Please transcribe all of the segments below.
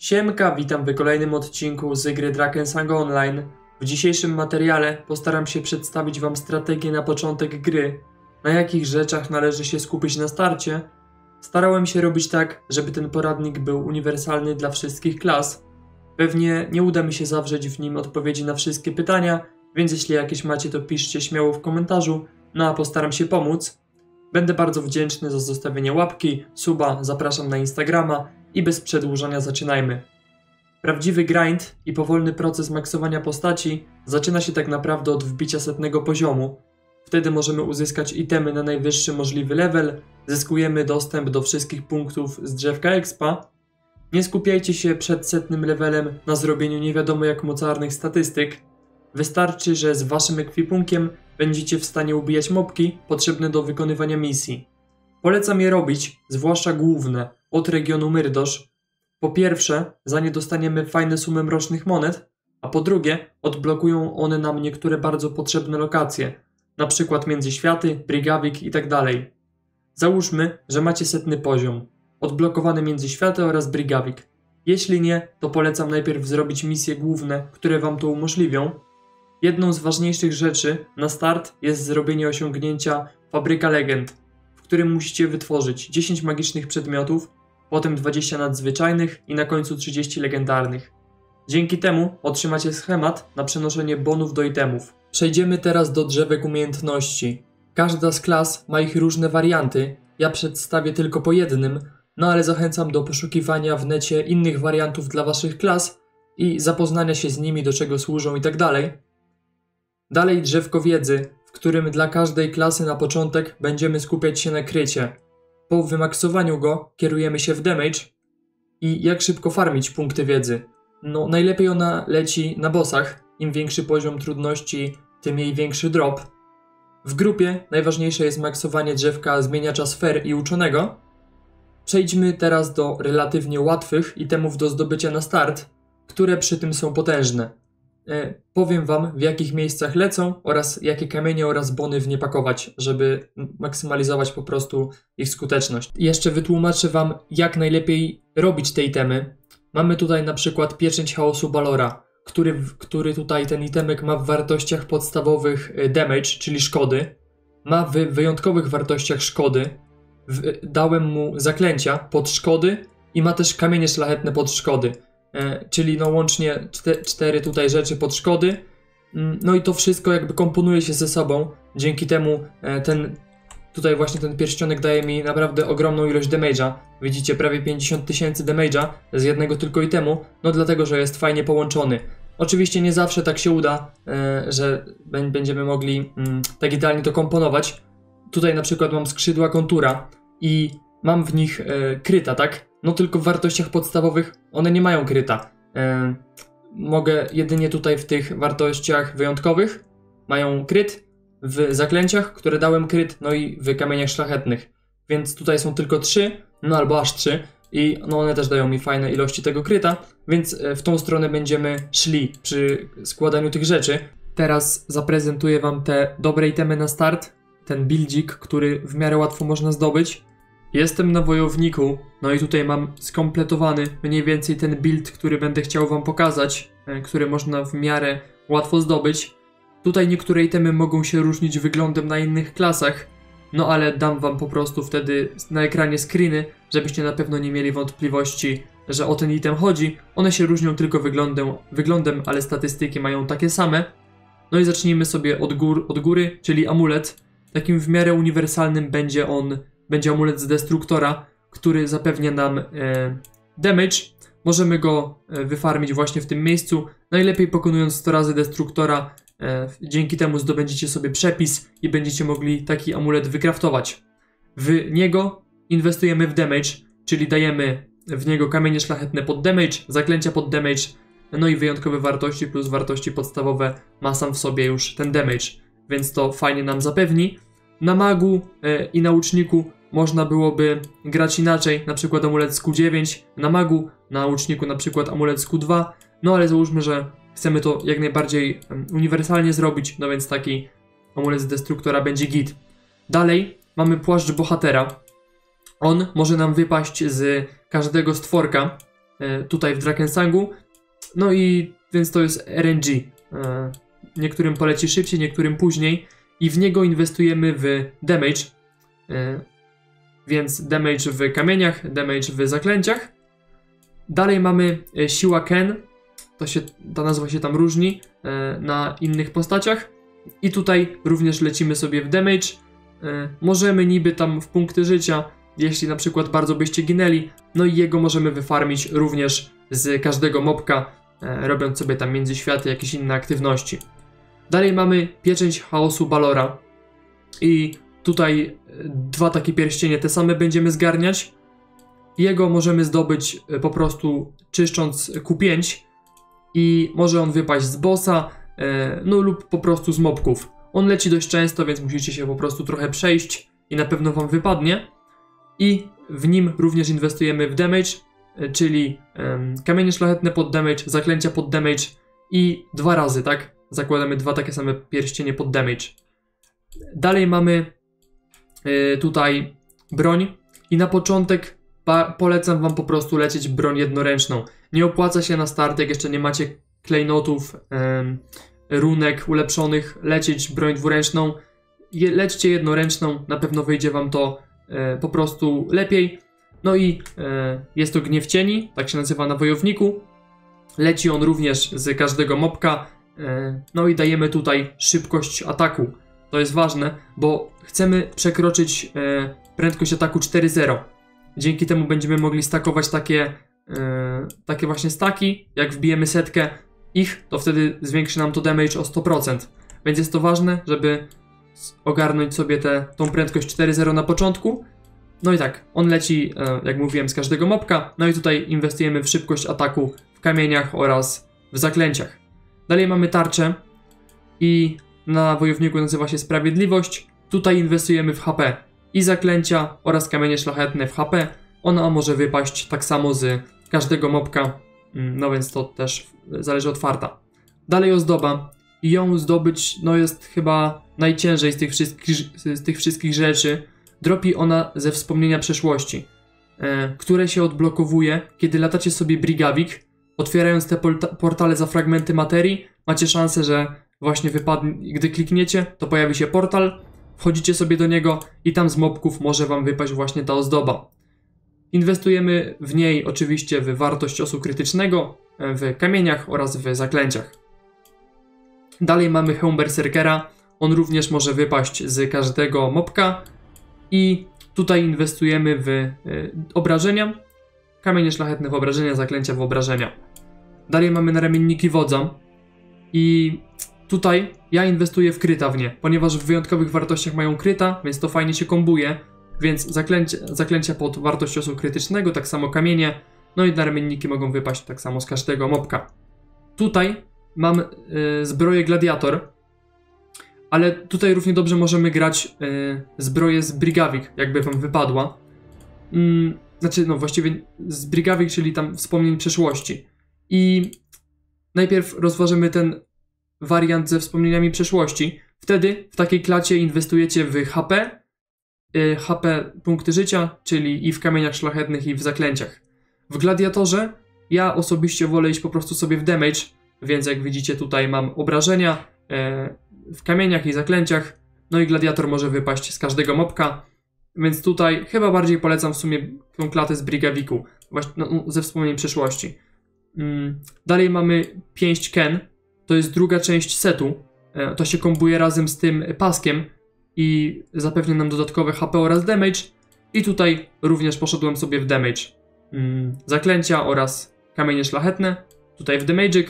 Siemka, witam w kolejnym odcinku z gry Drakensang Online. W dzisiejszym materiale postaram się przedstawić Wam strategię na początek gry, na jakich rzeczach należy się skupić na starcie. Starałem się robić tak, żeby ten poradnik był uniwersalny dla wszystkich klas. Pewnie nie uda mi się zawrzeć w nim odpowiedzi na wszystkie pytania, więc jeśli jakieś macie, to piszcie śmiało w komentarzu, no a postaram się pomóc. Będę bardzo wdzięczny za zostawienie łapki, suba, zapraszam na Instagrama i bez przedłużania zaczynajmy. Prawdziwy grind i powolny proces maksowania postaci zaczyna się tak naprawdę od wbicia 100 poziomu. Wtedy możemy uzyskać itemy na najwyższy możliwy level, zyskujemy dostęp do wszystkich punktów z drzewka expa. Nie skupiajcie się przed 100 levelem na zrobieniu nie wiadomo jak mocarnych statystyk. Wystarczy, że z waszym ekwipunkiem będziecie w stanie ubijać mobki potrzebne do wykonywania misji. Polecam je robić, zwłaszcza główne, od regionu Myrdosz. Po pierwsze, za nie dostaniemy fajne sumy mrocznych monet, a po drugie, odblokują one nam niektóre bardzo potrzebne lokacje, na przykład Międzyświaty, Brigavik itd. Załóżmy, że macie 100 poziom, odblokowany Międzyświaty oraz Brigavik. Jeśli nie, to polecam najpierw zrobić misje główne, które wam to umożliwią. Jedną z ważniejszych rzeczy na start jest zrobienie osiągnięcia Fabryka Legend, w którym musicie wytworzyć 10 magicznych przedmiotów, potem 20 nadzwyczajnych i na końcu 30 legendarnych. Dzięki temu otrzymacie schemat na przenoszenie bonów do itemów. Przejdziemy teraz do drzewek umiejętności. Każda z klas ma ich różne warianty, ja przedstawię tylko po jednym, no ale zachęcam do poszukiwania w necie innych wariantów dla waszych klas i zapoznania się z nimi, do czego służą itd. Dalej drzewko wiedzy, w którym dla każdej klasy na początek będziemy skupiać się na krycie. Po wymaksowaniu go kierujemy się w damage i jak szybko farmić punkty wiedzy. No najlepiej ona leci na bossach, im większy poziom trudności, tym jej większy drop. W grupie najważniejsze jest maksowanie drzewka zmieniacza sfer i uczonego. Przejdźmy teraz do relatywnie łatwych itemów do zdobycia na start, które przy tym są potężne. Powiem wam, w jakich miejscach lecą oraz jakie kamienie oraz bony w nie pakować, żeby maksymalizować po prostu ich skuteczność. Jeszcze wytłumaczę wam, jak najlepiej robić te itemy. Mamy tutaj na przykład pieczęć chaosu Balora, który tutaj ten itemek ma w wartościach podstawowych damage, czyli szkody. Ma w wyjątkowych wartościach szkody. Dałem mu zaklęcia pod szkody i ma też kamienie szlachetne pod szkody. Czyli no łącznie 4 tutaj rzeczy pod szkody. No i to wszystko jakby komponuje się ze sobą. Dzięki temu tutaj właśnie ten pierścionek daje mi naprawdę ogromną ilość damage'a. Widzicie, prawie 50 000 damage'a z jednego tylko itemu. No dlatego, że jest fajnie połączony. Oczywiście nie zawsze tak się uda, że będziemy mogli tak idealnie to komponować. Tutaj na przykład mam skrzydła kontura i mam w nich kryta, tak? No tylko w wartościach podstawowych one nie mają kryta. Mogę jedynie tutaj w tych wartościach wyjątkowych mają kryt, w zaklęciach, które dałem kryt, no i w kamieniach szlachetnych. Więc tutaj są tylko 3, no albo aż 3 i no one też dają mi fajne ilości tego kryta, więc w tą stronę będziemy szli przy składaniu tych rzeczy. Teraz zaprezentuję wam te dobre itemy na start, ten buildzik, który w miarę łatwo można zdobyć. Jestem na wojowniku, no i tutaj mam skompletowany mniej więcej ten build, który będę chciał wam pokazać, który można w miarę łatwo zdobyć. Tutaj niektóre itemy mogą się różnić wyglądem na innych klasach, no ale dam wam po prostu wtedy na ekranie screeny, żebyście na pewno nie mieli wątpliwości, że o ten item chodzi. One się różnią tylko wyglądem, ale statystyki mają takie same. No i zacznijmy sobie od góry, czyli amulet. Takim w miarę uniwersalnym będzie amulet z destruktora, który zapewnia nam damage. Możemy go wyfarmić właśnie w tym miejscu, najlepiej pokonując 100 razy destruktora. Dzięki temu zdobędziecie sobie przepis i będziecie mogli taki amulet wykraftować. W niego inwestujemy w damage, czyli dajemy w niego kamienie szlachetne pod damage, zaklęcia pod damage, no i wyjątkowe wartości plus wartości podstawowe ma sam w sobie już ten damage, więc to fajnie nam zapewni. Na magu i na łuczniku można byłoby grać inaczej, na przykład amulet z Q9 na magu, na łuczniku na przykład amulet z Q2, no ale załóżmy, że chcemy to jak najbardziej uniwersalnie zrobić, no więc taki amulet z destruktora będzie git. Dalej mamy płaszcz bohatera. On może nam wypaść z każdego stworka, tutaj w Drakensang'u. No i więc to jest RNG. Niektórym poleci szybciej, niektórym później. I w niego inwestujemy w damage. Więc damage w kamieniach, damage w zaklęciach. Dalej mamy siła Ken. Ta nazwa się tam różni na innych postaciach. I tutaj również lecimy sobie w damage. Możemy niby tam w punkty życia, jeśli na przykład bardzo byście ginęli. No i jego możemy wyfarmić również z każdego mobka, robiąc sobie tam międzyświaty, jakieś inne aktywności. Dalej mamy pieczęć chaosu Balora. I tutaj dwa takie pierścienie, te same będziemy zgarniać. Jego możemy zdobyć po prostu czyszcząc Q5 i może on wypaść z bossa, no lub po prostu z mobków. On leci dość często, więc musicie się po prostu trochę przejść i na pewno wam wypadnie. I w nim również inwestujemy w damage, czyli kamienie szlachetne pod damage, zaklęcia pod damage i 2 razy, tak? Zakładamy 2 takie same pierścienie pod damage. Dalej mamy tutaj broń i na początek polecam wam po prostu lecieć broń jednoręczną. Nie opłaca się na start, jak jeszcze nie macie klejnotów, runek ulepszonych, lecieć broń dwuręczną. Lećcie jednoręczną, na pewno wyjdzie wam to po prostu lepiej. No i jest to gniew cieni, tak się nazywa na wojowniku. Leci on również z każdego mobka. No i dajemy tutaj szybkość ataku. To jest ważne, bo chcemy przekroczyć prędkość ataku 4.0. Dzięki temu będziemy mogli stakować takie właśnie staki. Jak wbijemy setkę ich, to wtedy zwiększy nam to damage o 100%. Więc jest to ważne, żeby ogarnąć sobie tą prędkość 4.0 na początku. No i tak, on leci, jak mówiłem, z każdego mobka. No i tutaj inwestujemy w szybkość ataku w kamieniach oraz w zaklęciach. Dalej mamy tarczę i na wojowniku nazywa się Sprawiedliwość. Tutaj inwestujemy w HP i zaklęcia oraz kamienie szlachetne w HP. Ona może wypaść tak samo z każdego mobka, no więc to też zależy od farta. Dalej ozdoba i ją zdobyć no jest chyba najciężej z tych wszystkich rzeczy. Dropi ona ze wspomnienia przeszłości, które się odblokowuje, kiedy latacie sobie Brigavik. Otwierając te portale za fragmenty materii, macie szansę, że właśnie wypadnie, gdy klikniecie, to pojawi się portal, wchodzicie sobie do niego i tam z mobków może wam wypaść właśnie ta ozdoba. Inwestujemy w niej oczywiście w wartość ciosu krytycznego, w kamieniach oraz w zaklęciach. Dalej mamy hełm berserkera, on również może wypaść z każdego mobka i tutaj inwestujemy w obrażenia, kamienie szlachetne w obrażenia, zaklęcia w obrażenia. Dalej mamy naramienniki wodza i tutaj ja inwestuję w kryta w nie, ponieważ w wyjątkowych wartościach mają kryta, więc to fajnie się kombuje, więc zaklęcia pod wartość ciosu krytycznego, tak samo kamienie, no i naramienniki mogą wypaść tak samo z każdego mobka. Tutaj mam zbroję gladiator, ale tutaj równie dobrze możemy grać zbroję z Brigavik, jakby wam wypadła. Znaczy, no właściwie z Brigavik, czyli tam wspomnień przeszłości. I najpierw rozważymy ten wariant ze wspomnieniami przeszłości. Wtedy w takiej klacie inwestujecie w HP, punkty życia, czyli i w kamieniach szlachetnych, i w zaklęciach. W gladiatorze ja osobiście wolę iść po prostu sobie w damage, więc jak widzicie tutaj mam obrażenia w kamieniach i zaklęciach, no i gladiator może wypaść z każdego mobka, więc tutaj chyba bardziej polecam w sumie tą klatę z Brigaviku, właśnie ze wspomnień przeszłości. Dalej mamy pięść Ken, to jest druga część setu, to się kombuje razem z tym paskiem i zapewnia nam dodatkowe HP oraz damage i tutaj również poszedłem sobie w damage. Zaklęcia oraz kamienie szlachetne, tutaj w damage'ik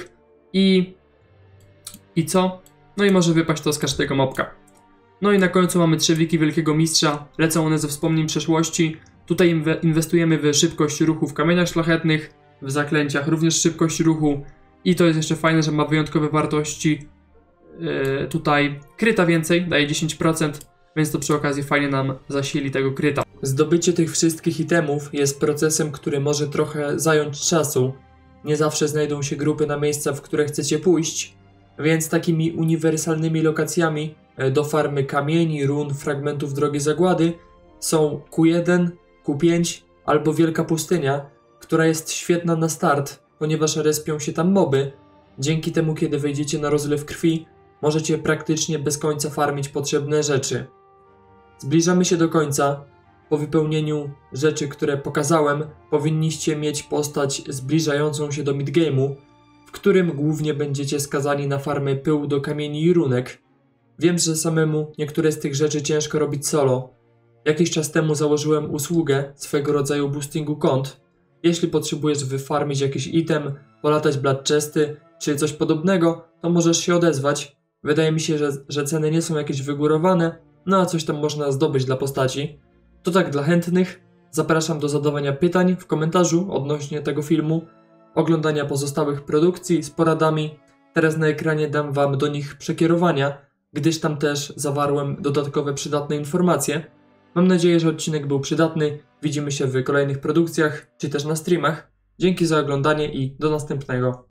i co? No i może wypaść to z każdego mobka. No i na końcu mamy trzewiki Wielkiego Mistrza, lecą one ze wspomnień przeszłości. Tutaj inwestujemy w szybkość ruchu w kamieniach szlachetnych, w zaklęciach również szybkość ruchu i to jest jeszcze fajne, że ma wyjątkowe wartości. Tutaj kryta więcej, daje 10%, więc to przy okazji fajnie nam zasili tego kryta. Zdobycie tych wszystkich itemów jest procesem, który może trochę zająć czasu. Nie zawsze znajdą się grupy na miejsca, w które chcecie pójść, więc takimi uniwersalnymi lokacjami do farmy kamieni, run, fragmentów drogi zagłady są Q1, Q5 albo Wielka Pustynia, która jest świetna na start, ponieważ respią się tam moby. Dzięki temu, kiedy wejdziecie na rozlew krwi, możecie praktycznie bez końca farmić potrzebne rzeczy. Zbliżamy się do końca. Po wypełnieniu rzeczy, które pokazałem, powinniście mieć postać zbliżającą się do midgame'u, w którym głównie będziecie skazani na farmę pyłu do kamieni i runek. Wiem, że samemu niektóre z tych rzeczy ciężko robić solo. Jakiś czas temu założyłem usługę swego rodzaju boostingu kont. Jeśli potrzebujesz wyfarmić jakiś item, polatać blood chesty czy coś podobnego, to możesz się odezwać. Wydaje mi się, że ceny nie są jakieś wygórowane, no a coś tam można zdobyć dla postaci. To tak dla chętnych. Zapraszam do zadawania pytań w komentarzu odnośnie tego filmu, oglądania pozostałych produkcji z poradami. Teraz na ekranie dam wam do nich przekierowania, gdyż tam też zawarłem dodatkowe przydatne informacje. Mam nadzieję, że odcinek był przydatny. Widzimy się w kolejnych produkcjach, czy też na streamach. Dzięki za oglądanie i do następnego.